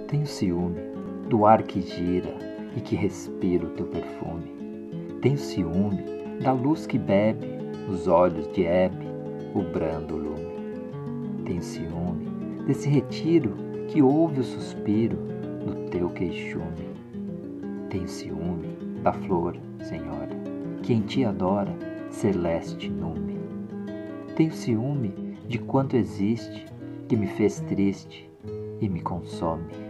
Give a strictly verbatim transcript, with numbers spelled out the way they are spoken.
Tenho ciúme do ar que gira e que respira o teu perfume. Tenho ciúme da luz que bebe os olhos de Hebe, o brando lume. Tenho ciúme desse retiro que ouve o suspiro do teu queixume. Tenho ciúme da flor, Senhora, que em ti adora celeste nume. Tenho ciúme de quanto existe que me fez triste e me consome.